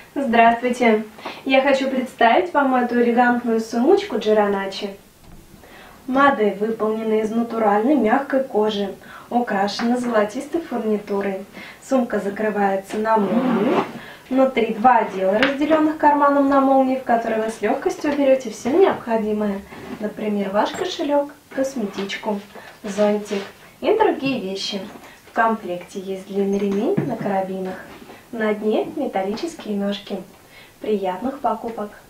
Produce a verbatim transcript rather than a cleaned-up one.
Здравствуйте! Я хочу представить вам эту элегантную сумочку Джираначи. Модель выполнена из натуральной мягкой кожи, украшена золотистой фурнитурой. Сумка закрывается на молнию. Внутри два отдела, разделенных карманом на молнии, в которые вы с легкостью уберете все необходимое. Например, ваш кошелек, косметичку, зонтик и другие вещи. В комплекте есть длинный ремень на карабинах. На дне металлические ножки. Приятных покупок!